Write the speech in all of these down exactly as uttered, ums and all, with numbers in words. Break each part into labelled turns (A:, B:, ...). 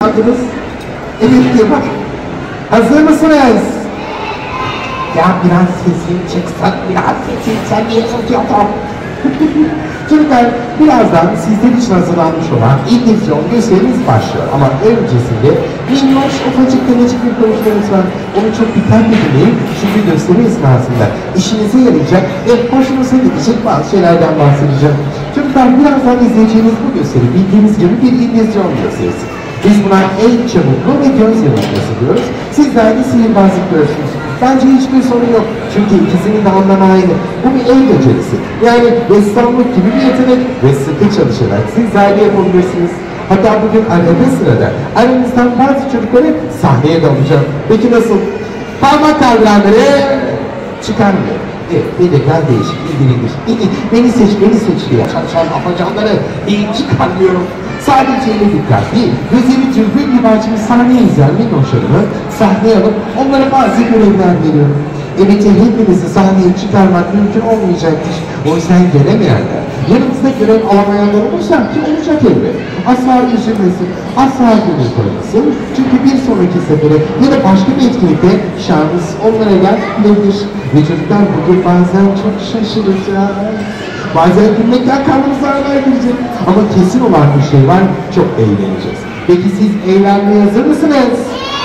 A: Adınız? Evet diye bak. Hazır mısınız? Ya biraz sesin çıksın, biraz sesin, sen niye tutuyorsun? Çocuklar, birazdan sizler için hazırlanmış olan illüzyon gösterimiz başlıyor. Ama öncesinde minnoş, ufacık, denecik bir konuşmamız var. Onu çok dikkatli dinleyin, çünkü gösteri esnasında işinize yarayacak ve hoşunuza gidecek bazı şeylerden bahsedeceğim. Çocuklar, birazdan izleyeceğiniz bu gösteri bildiğiniz gibi bir illüzyon gösterisi. Biz buna el çabukluğu ve göz yanılması diyoruz. Sizler de sihirbazlık diyorsunuz. Bence hiçbir sorun yok. Çünkü ikisinin de anlamı aynı. Bu bir el becerisi. Yani ressamlık gibi bir yetenek ve sıkı çalışarak sizler de yapabilirsiniz. Hatta bugün arada sırada aranızdan bazı çocukları sahneye de alacağım. Peki nasıl? Parmak kaldıranları çıkarmıyor. Evet, bedekler değişik, ilgilidir. Beni seç, beni seç diye çalışan afacanları hiç çıkarmıyorum. Sadece ile dikkat değil, gözleri türbün gibi açmış sahneye izlenmek hoşlarını sahneye alıp onlara bazı görevler veriyorum. Evet, hepinizi sahneye çıkarmak mümkün olmayacaktır. O yüzden gelemeyenler, yanımızda görev alamayanlar olursa ki olacak elbet. Asla üzülmesin, asla gönül koymasın. Çünkü bir sonraki sefere ya da başka bir etkinlikte şans onlara gelmelidir. Ve çocuklar bugün bazen çok şaşıracağız. Bazen gülmekten karnımıza ağrılar girecek. Ama kesin olan bir şey var, çok eğleneceğiz. Peki siz eğlenmeye hazır mısınız?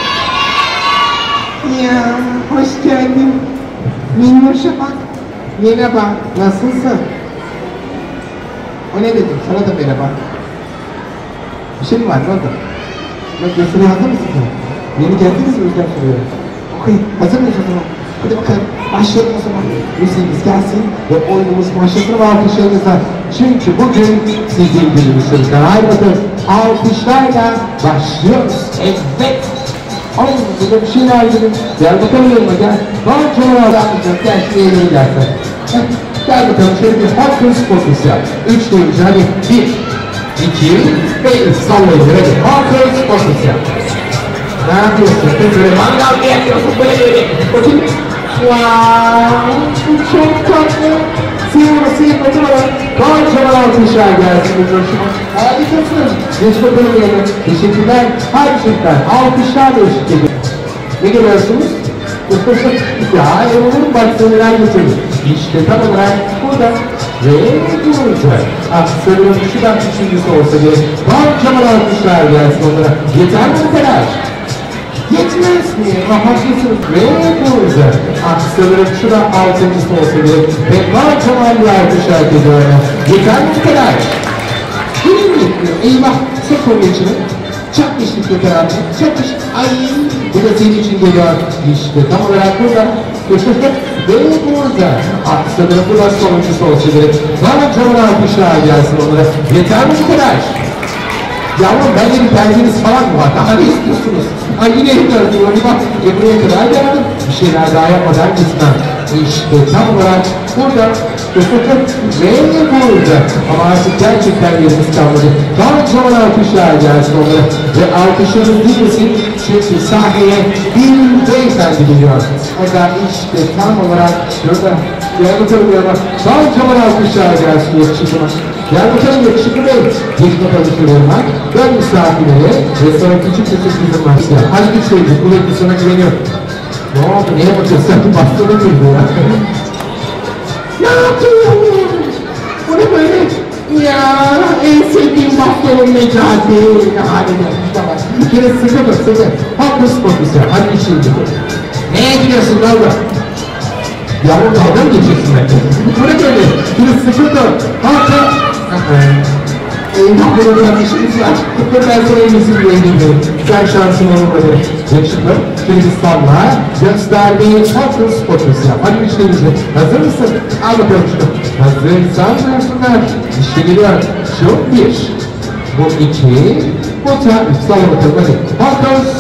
A: Ya, hoş geldin. Minnoş'a bak. Merhaba, nasılsın? O ne dedim, sana da merhaba. Bir şey mi var, ne oldu? Bak, gösteri hazır mısın sen? Yeni geldiniz mi Özlem soruyorum? Okey, hazır mıyız o zaman? Hadi bakalım, başlayalım o zaman. Müziğimiz gelsin ve oyunumuz başlasın ama alkışlarınızla. Çünkü bugün sizin gününüz çocuklar. Haydi bakalım, alkışlarla başlıyoruz. Evet. Oğlum, burada bir şeyler dedim. Gel bakalım yanıma gel. Bana çok anlatacağım. Gel şuraya yeni gelsen. Gel bakalım, şöyle bir hokus pokus yap. Üç deyince hadi. Bir, iki ve üç. Sallayın. Hadi. Hokus pokus yap. Ne yapıyorsun? Böyle mangal mı yapıyorsun? Böyle böyle. Bakayım. Wow, çok tatlı. Sıyırma, sıyırma, sıyırma. Kocaman alkışlar gelsin bu coşuma. Harikasın. Geç bakalım yerine. Teşekkürler. Haydi çocuklar, alkışlarla eşlik edin. Ne görüyorsunuz? Ya, eminim bak seneler getirdim. İşte tam olarak burada. Ve burada. Ah, söylüyorum, şuradan üçüncüsü olsa gerek. Kocaman alkışlar gelsin onlara. Yeter mi bu kadar? Yetmez mi? Haklısınız. Ve burada. Ah, sanırım şurada altıncısı olsa gerek. Ve kocaman bir alkış herkese öyle. Yeter mi bu kadar? Yine mi yetmiyor? Eyvah! Sok onun içine. Çak işlik yeter abi. Çak iş. Ay! Bu da senin için geliyor. İşte tam olarak burada. Ve burada. Ah, sanırım bu da sonuncusu olsa gerek. Kocaman alkışlar gelsin onlara. Yeter mi bu kadar? Yavrum, bence bir tercihiniz falan mı var? Daha ne istiyorsunuz? Ay yine gidiyoruz. Hadi bak, buraya kadar geldim. Bir şeyler daha yapmadan gitmem. İşte tam olarak burada. Ve burada. Ama artık gerçekten yerimiz kalmadı. Kocaman alkışlar gelsin onlara. Ve alkışlarınız dinlesin. Çünkü sahneye bir beyefendi geliyor. O da işte tam olarak şurada. Gel bakalım yanıma. Kocaman alkışlar gelsin yakışıklıma. Gel bakalım yakışıklı bey. Geç bakalım şuraya. Ben misafirlere ve sonra küçük bir sürprizim var. Hadi güç verecek. Bu bekli sana güveniyor. Ne oldu? Neye bakıyorsun? Sen bastona girdi ya. Ne yapıyorsun? Bu ne böyle? Ya en sevdiğim bastonun Necati. Harika. Tamam. Bir kere sıkı dur sıkı. Hokus pokus ya. Hadi işin gibi. Neye gidiyorsun? Ne oldu? Yavrum, dalga mı geçiyorsun bence? Bu ne böyle? Bir sıkı dur. Hatta. Eyvah, burada bir işimiz var. Ben sana en iyisi bir eğleniyorum. Sen şansın olmadı. Yakışıklı. Şimdi bir salla. Gösterdiğin hokus pokus yap. Hadi üçlerinizi. Hazır mısın? Al bakalım şunu. Hazırsan buyursunlar. İşte geliyor. Şu bir. Bu iki. Bu da üç. Salla bakalım hadi. Hokus.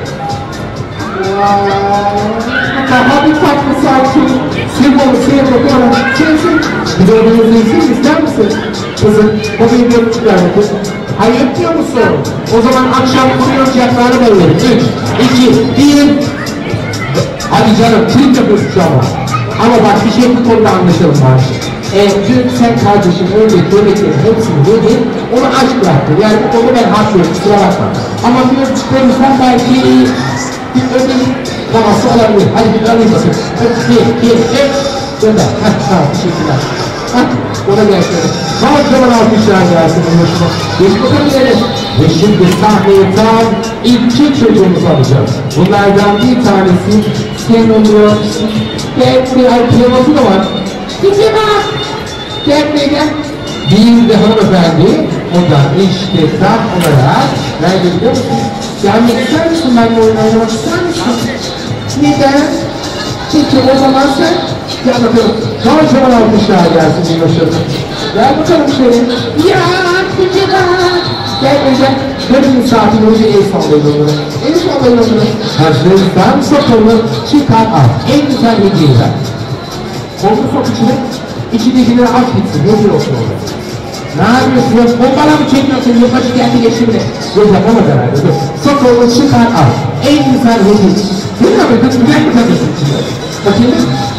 A: Daha bir tatlı sakin. Simbolu, simbolu, sonra. Çevirsin. Bir de onu izleyin, ister misin? Kızım, bu benim yapıcılar bakın. Hayır etmiyor musun? O zaman akşam kuru oyuncaklarını verelim. Üç, iki, bir. Hadi canım, klip yapıyorsun şu an. Ama bak, bir şey bu konuda anlaşalım var. E, dün sen kardeşim öyle böreklerin hepsini yedin, onu aç bıraktın. Yani bu konuda ben haklıyorum, kusura bakma. Ama bir verirsen belki bir ödül havası olabilir. Hadi bir alayım bakın. Bir, iki, üç, gönder. Heh, tamam, teşekkürler. Heh, ona gelsin. Kocaman alkışlar gelsin bu hoşuma. Biz bakalım ileri. Ve şimdi sahneye tam iki çocuğumuzu alacağız. Bunlardan bir tanesi sen oluyor. Gel buraya, ay piyaması da var. Gidin bak. Gel buraya gel. Bir de hanımefendi, o da işte tam olarak, nerede biliyor musun? Gelmek ister misin benimle oyun oynamak ister misin? Neden? Peki o zaman sen, gel bakalım. Kocaman alkışlar gelsin bir hoşuna. Gel bakalım şöyle. Ya kucağına. Gel gel. Dönün saatini önce el sallayın onları. El sallayın onları. Hazırsan sokulunu çıkar al. En güzel hediyeyi ver. Kolunu sok içine. İçindekileri aç gitsin. Ne diyorsun orada? Ne yapıyorsun? Yok bombala mı çekiyorsun? Yılbaşı geldi geçti bile. Yok yapamaz herhalde. Dur. Sokulunu çıkar al. En güzel hediye. Ne yapıyorsun? Güzel mi takıyorsun içine? Bakayım.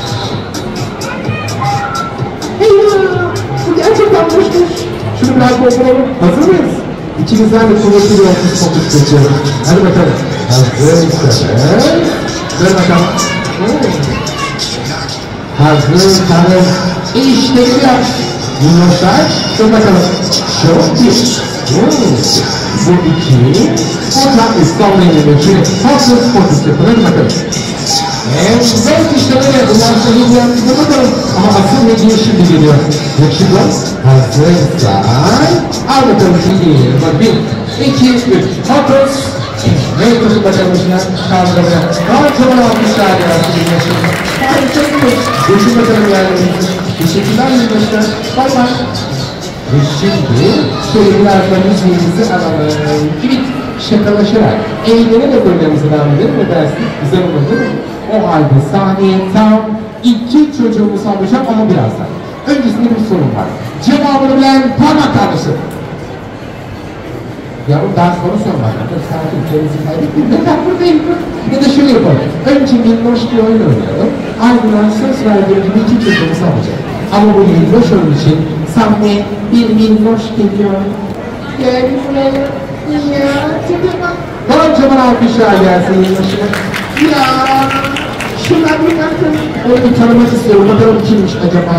A: Eyvah! Bu gerçekten boşmuş. Şunu biraz dolduralım. Hazır mıyız? İçimizden de kuvvetli bir ofis fokus geçiyorum. Hadi bakalım. Hazırsanız. Dön bakalım. Hazırsanız. İşte geliyor. Minnoşlar. Dön bakalım. Çok bir. Bu iki. Oradan İstanbul'a geliyor. Şimdi fokus fokus yapın. Hadi bakalım. Evet, işte böyle. Bunlar sonra yaptığına bakalım. Ama asıl hediye şimdi geliyor. Yakışıklı. Hazırsan. Al bakalım şimdi. Bak bir, iki, üç. Fokus. Ne yapıyorsun bakalım işine? Kaldırmaya. Daha çok almışlar ya. Hayır, çok iyi. Geçin bakalım yerlerinizi. Teşekkürler arkadaşlar. Bay bay. Ve şimdi şöyle biraz da müziğimizi alalım. Evet, şakalaşarak eğlenerek oyunlarımızı devam edelim. Ne dersin? Güzel olur değil mi? O halde sahneye tam iki çocuğumuzu alacağım ama birazdan. Öncesinde bir sorun var. Cevabını bilen parmak kaldırsın. Yavrum daha sonra sormak. Sakin, kendinizi kaybetmeyin. Ne kadar buradayım? Ya da şöyle yapalım. Önce minnoş bir oyun oynayalım. Ardından söz verdiğim gibi iki çocuğumuzu alacağım. Ama bu minnoş oyun için sahneye bir minnoş geliyor. Gel buraya. Ya, tipe bak. Kocaman alkışlar gelsin minnoşuna. Ya, şuna bir bakın. Onu bir tanımak istiyorum. Bakalım kimmiş acaba?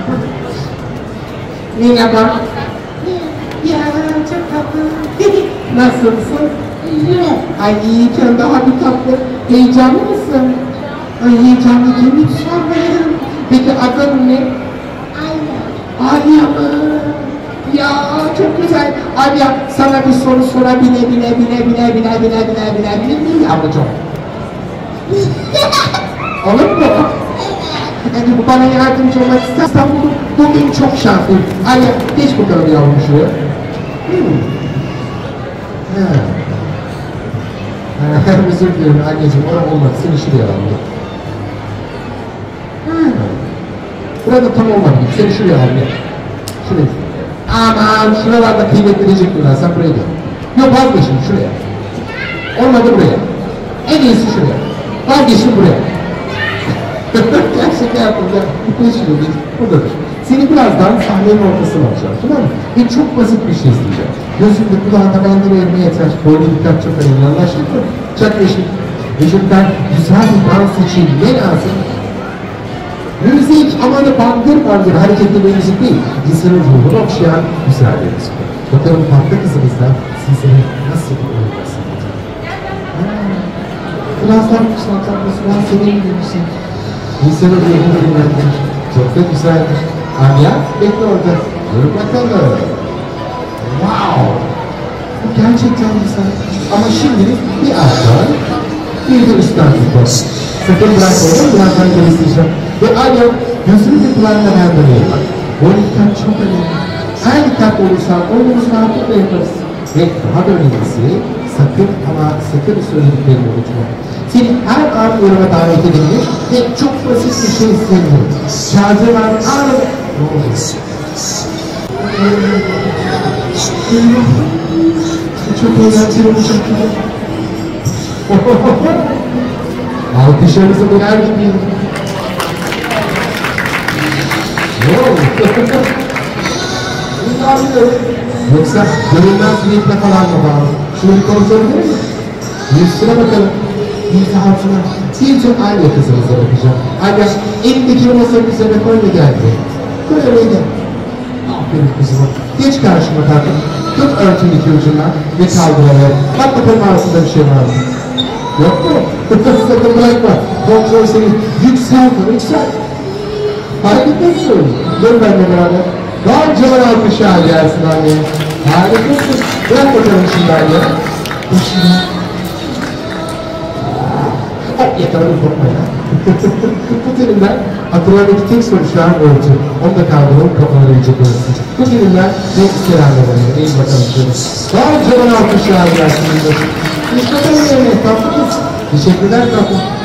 A: Merhaba. Ya, çok tatlı. Nasılsın? İyi. Ay iyiken daha bir tatlı. Heyecanlı mısın? Ay heyecanlıyken hiç sormayalım. Peki adın ne? Alya. Alya mı? Ya çok güzel. Alya sana bir soru sorabile bile bile bile bile bile bile bile bile bile yavrucuğum. Olur mu? Yani bu bana yardımcı olmak istersen bugün çok şanslıyım. Alya geç bakalım yavrum şuraya. Hmm. Ha. Ha, özür dilerim anneciğim, orada olmadı. Seni şuraya alalım. Ha. Burada tam olmadı. Seni şuraya alalım. Şuraya. Aman şuralarda kıymetlenecek bunlar. Sen buraya gel. Yok vazgeçin şuraya. Olmadı buraya. En iyisi şuraya. Vazgeçin buraya. Gerçekten yaptım. Bütün şuraya. Buradadır. Seni birazdan sahnenin ortasına alacağım. Tamam mı? Ve çok basit bir şey isteyeceğim. Gözünde kulağında bende verme yeter. Boynu dikkat çok önemli. Anlaştık mı? Çak yeşil. Vücuttan güzel bir dans için ne lazım? Müzik ama da bandır bandır hareketli bir müzik değil. İnsanın ruhunu okşayan güzel bir müzik. Bakalım farklı kızımızdan sizlere nasıl bir oyun bahsedecek? Birazdan kuşlantan mesela senin gibi bir şey. İnsanın ruhunu dinlendir. Çok da güzeldir. Anya, bekle orada. Dur bakalım. Wow! Bu gerçekten güzel. Ama şimdi bir alttan, bir de üstten tutalım. Sakın bırakmayalım, birazdan geliştireceğim. Ve Anya, gözünü bir kulağına vermeye bak. Bu dikkat çok önemli. Her dikkat olursa oyunumuzu rahatlıkla yaparız. Ve daha da önemlisi, sakın ama sakın söylediklerini unutma. Seni her an yoruma davet edebilir ve çok basit bir şey istemiyorum. Şarjılar anında. Ne olur? Çok eğlenceli olacak. Alkışlarınızı döner gibi. Yoksa görünmez bir iple falan mı bağlı? Şunu bir kontrol edelim mi? Yüzüne bakalım. İltihatına. Bir tüm anne kızımıza bakacağım. Anne, elindeki masanın üzerine koy ve geldi. Koy oraya gel. Aferin kızıma. Geç karşıma tatlım. Tut örtün iki ucundan ve kaldır oraya. Bak bakalım arasında bir şey var mı? Yok mu? Sakın bırakma. Kontrol seni. Yüksel, yüksel. Harikasın. Dön benimle beraber. Kocaman alkışlar gelsin anne. Harikasın. Bırak bakalım şimdi anne. Başına. Hop yakaladım korkma ya. Tut elimden. Akıllardaki tek soru şu an örtü. Onu da kaldırıp kafanı verecek orası. Tut elimden. Renk ister anne bana. İyi bakalım şöyle. Kocaman alkışlar gelsin. İşte bakalım yerine. Tatlı kız. Teşekkürler tatlım.